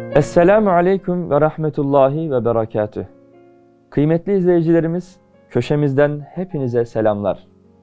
Esselamu Aleyküm ve Rahmetullahi ve Berekatüh. Kıymetli izleyicilerimiz, köşemizden hepinize selamlar.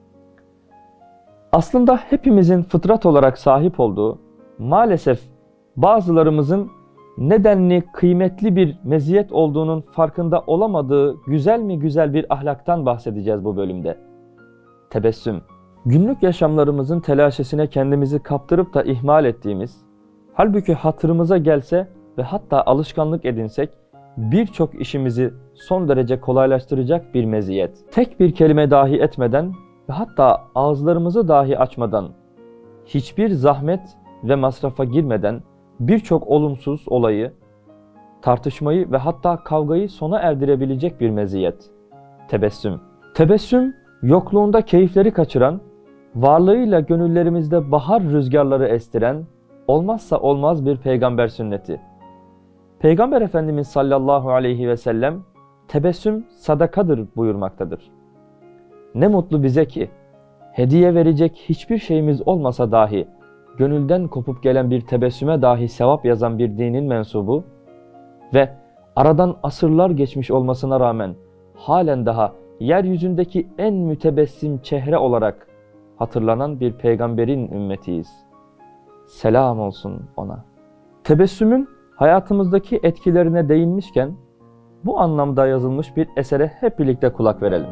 Aslında hepimizin fıtrat olarak sahip olduğu, maalesef bazılarımızın nedenli, kıymetli bir meziyet olduğunun farkında olamadığı güzel mi güzel bir ahlaktan bahsedeceğiz bu bölümde. Tebessüm. Günlük yaşamlarımızın telaşesine kendimizi kaptırıp da ihmal ettiğimiz, halbuki hatırımıza gelse ve hatta alışkanlık edinsek birçok işimizi son derece kolaylaştıracak bir meziyet. Tek bir kelime dahi etmeden ve hatta ağızlarımızı dahi açmadan, hiçbir zahmet ve masrafa girmeden birçok olumsuz olayı, tartışmayı ve hatta kavgayı sona erdirebilecek bir meziyet. Tebessüm. Tebessüm, yokluğunda keyifleri kaçıran, varlığıyla gönüllerimizde bahar rüzgarları estiren, olmazsa olmaz bir peygamber sünneti. Peygamber Efendimiz sallallahu aleyhi ve sellem, tebessüm sadakadır buyurmaktadır. Ne mutlu bize ki, hediye verecek hiçbir şeyimiz olmasa dahi, gönülden kopup gelen bir tebessüme dahi sevap yazan bir dinin mensubu ve aradan asırlar geçmiş olmasına rağmen halen daha yeryüzündeki en mütebessim çehre olarak hatırlanan bir peygamberin ümmetiyiz. Selam olsun ona. Tebessümün hayatımızdaki etkilerine değinmişken bu anlamda yazılmış bir esere hep birlikte kulak verelim.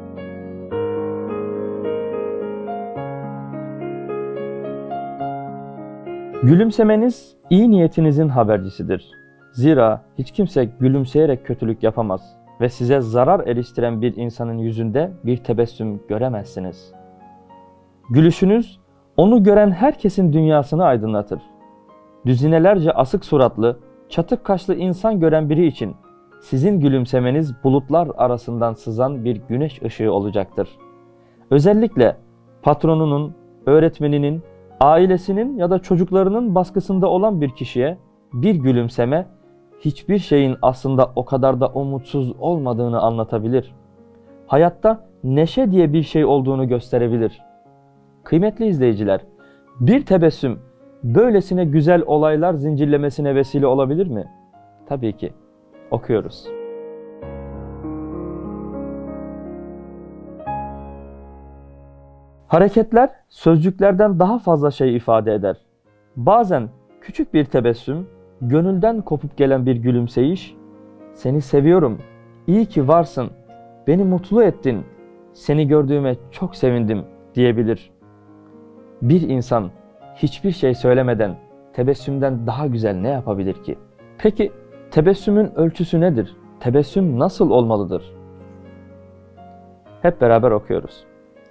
Gülümsemeniz iyi niyetinizin habercisidir. Zira hiç kimse gülümseyerek kötülük yapamaz ve size zarar eriştiren bir insanın yüzünde bir tebessüm göremezsiniz. Gülüşünüz onu gören herkesin dünyasını aydınlatır. Düzinelerce asık suratlı, çatık kaşlı insan gören biri için sizin gülümsemeniz bulutlar arasından sızan bir güneş ışığı olacaktır. Özellikle patronunun, öğretmeninin, ailesinin ya da çocuklarının baskısında olan bir kişiye bir gülümseme hiçbir şeyin aslında o kadar da umutsuz olmadığını anlatabilir. Hayatta neşe diye bir şey olduğunu gösterebilir. Kıymetli izleyiciler, bir tebessüm böylesine güzel olaylar zincirlemesine vesile olabilir mi? Tabii ki. Okuyoruz. Hareketler sözcüklerden daha fazla şey ifade eder. Bazen küçük bir tebessüm, gönülden kopup gelen bir gülümseyiş, "Seni seviyorum, iyi ki varsın, beni mutlu ettin, seni gördüğüme çok sevindim" diyebilir. Bir insan hiçbir şey söylemeden tebessümden daha güzel ne yapabilir ki? Peki tebessümün ölçüsü nedir? Tebessüm nasıl olmalıdır? Hep beraber okuyoruz.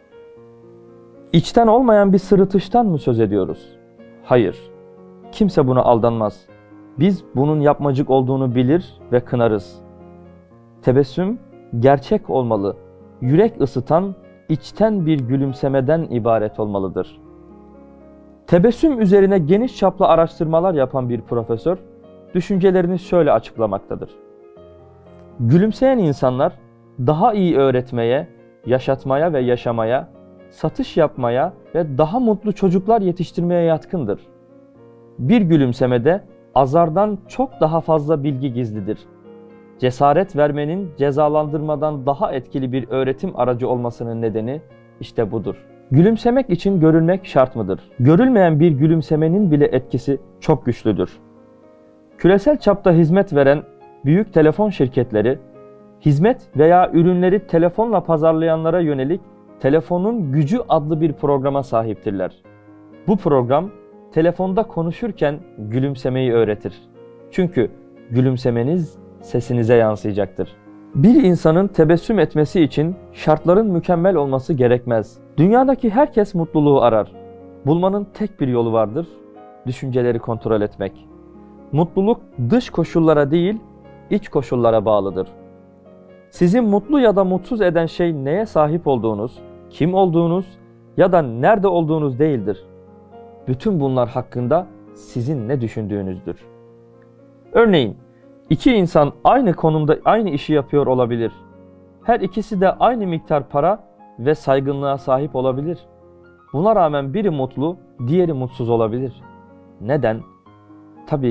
İçten olmayan bir sırıtıştan mı söz ediyoruz? Hayır. Kimse buna aldanmaz. Biz bunun yapmacık olduğunu bilir ve kınarız. Tebessüm gerçek olmalı. Yürek ısıtan, içten bir gülümsemeden ibaret olmalıdır. Tebessüm üzerine geniş çaplı araştırmalar yapan bir profesör, düşüncelerini şöyle açıklamaktadır. Gülümseyen insanlar daha iyi öğretmeye, yaşatmaya ve yaşamaya, satış yapmaya ve daha mutlu çocuklar yetiştirmeye yatkındır. Bir gülümsemede azardan çok daha fazla bilgi gizlidir. Cesaret vermenin cezalandırmadan daha etkili bir öğretim aracı olmasının nedeni işte budur. Gülümsemek için görülmek şart mıdır? Görülmeyen bir gülümsemenin bile etkisi çok güçlüdür. Küresel çapta hizmet veren büyük telefon şirketleri, hizmet veya ürünleri telefonla pazarlayanlara yönelik Telefonun Gücü adlı bir programa sahiptirler. Bu program, telefonda konuşurken gülümsemeyi öğretir. Çünkü gülümsemeniz sesinize yansıyacaktır. Bir insanın tebessüm etmesi için şartların mükemmel olması gerekmez. Dünyadaki herkes mutluluğu arar. Bulmanın tek bir yolu vardır: düşünceleri kontrol etmek. Mutluluk dış koşullara değil, iç koşullara bağlıdır. Sizi mutlu ya da mutsuz eden şey neye sahip olduğunuz, kim olduğunuz ya da nerede olduğunuz değildir. Bütün bunlar hakkında sizin ne düşündüğünüzdür. Örneğin, iki insan aynı konumda aynı işi yapıyor olabilir. Her ikisi de aynı miktar para ve saygınlığa sahip olabilir. Buna rağmen biri mutlu, diğeri mutsuz olabilir. Neden? Tabii ki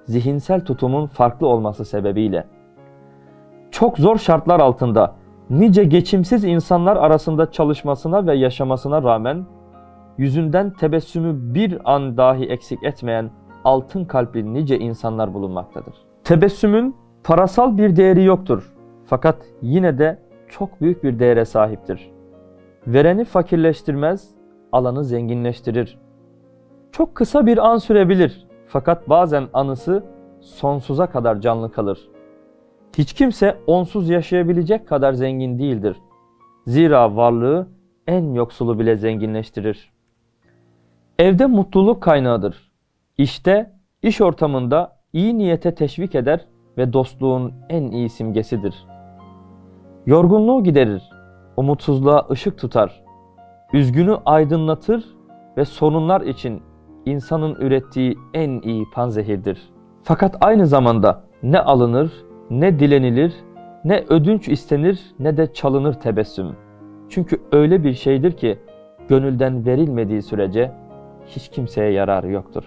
zihinsel tutumun farklı olması sebebiyle. Çok zor şartlar altında nice geçimsiz insanlar arasında çalışmasına ve yaşamasına rağmen yüzünden tebessümü bir an dahi eksik etmeyen altın kalpli nice insanlar bulunmaktadır. Tebessümün parasal bir değeri yoktur. Fakat yine de çok büyük bir değere sahiptir. Vereni fakirleştirmez, alanı zenginleştirir. Çok kısa bir an sürebilir. Fakat bazen anısı sonsuza kadar canlı kalır. Hiç kimse onsuz yaşayabilecek kadar zengin değildir. Zira varlığı en yoksulu bile zenginleştirir. Evde mutluluk kaynağıdır. İşte, iş ortamında iyi niyete teşvik eder ve dostluğun en iyi simgesidir. Yorgunluğu giderir, umutsuzluğa ışık tutar, üzgünü aydınlatır ve sorunlar için insanın ürettiği en iyi panzehirdir. Fakat aynı zamanda ne alınır, ne dilenilir, ne ödünç istenir, ne de çalınır tebessüm. Çünkü öyle bir şeydir ki gönülden verilmediği sürece hiç kimseye yararı yoktur.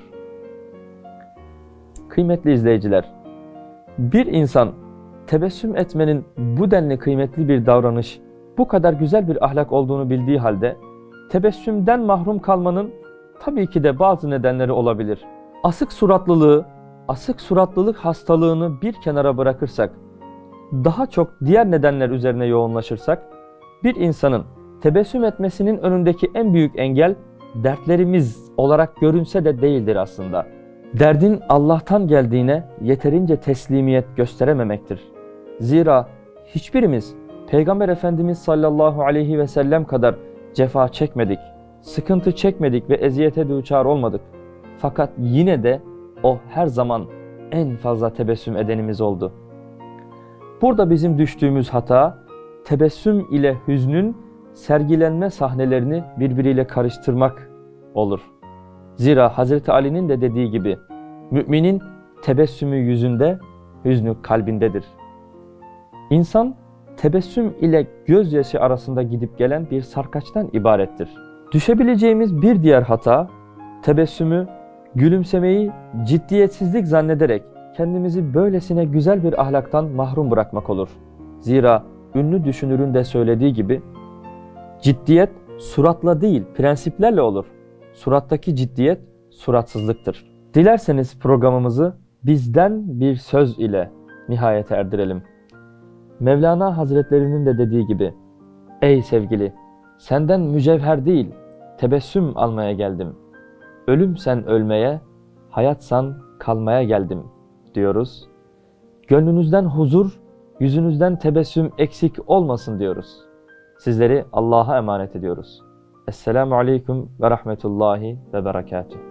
Kıymetli izleyiciler, bir insan tebessüm etmenin bu denli kıymetli bir davranış, bu kadar güzel bir ahlak olduğunu bildiği halde tebessümden mahrum kalmanın tabii ki de bazı nedenleri olabilir. Asık suratlılık hastalığını bir kenara bırakırsak, daha çok diğer nedenler üzerine yoğunlaşırsak, bir insanın tebessüm etmesinin önündeki en büyük engel dertlerimiz olarak görünse de değildir aslında. Derdin Allah'tan geldiğine yeterince teslimiyet gösterememektir. Zira hiçbirimiz Peygamber Efendimiz sallallahu aleyhi ve sellem kadar cefa çekmedik, sıkıntı çekmedik ve eziyete düçar olmadık. Fakat yine de o her zaman en fazla tebessüm edenimiz oldu. Burada bizim düştüğümüz hata, tebessüm ile hüznün sergilenme sahnelerini birbiriyle karıştırmak olur. Zira Hazreti Ali'nin de dediği gibi, müminin tebessümü yüzünde, hüznü kalbindedir. İnsan, tebessüm ile gözyaşı arasında gidip gelen bir sarkaçtan ibarettir. Düşebileceğimiz bir diğer hata, tebessümü, gülümsemeyi ciddiyetsizlik zannederek kendimizi böylesine güzel bir ahlaktan mahrum bırakmak olur. Zira ünlü düşünürün de söylediği gibi, ciddiyet suratla değil prensiplerle olur. Surattaki ciddiyet suratsızlıktır. Dilerseniz programımızı bizden bir söz ile nihayete erdirelim. Mevlana Hazretlerinin de dediği gibi, ey sevgili, senden mücevher değil, tebessüm almaya geldim. Ölümsen ölmeye, hayatsan kalmaya geldim diyoruz. Gönlünüzden huzur, yüzünüzden tebessüm eksik olmasın diyoruz. Sizleri Allah'a emanet ediyoruz. Esselamu Aleyküm ve Rahmetullahi ve Berekatuhu.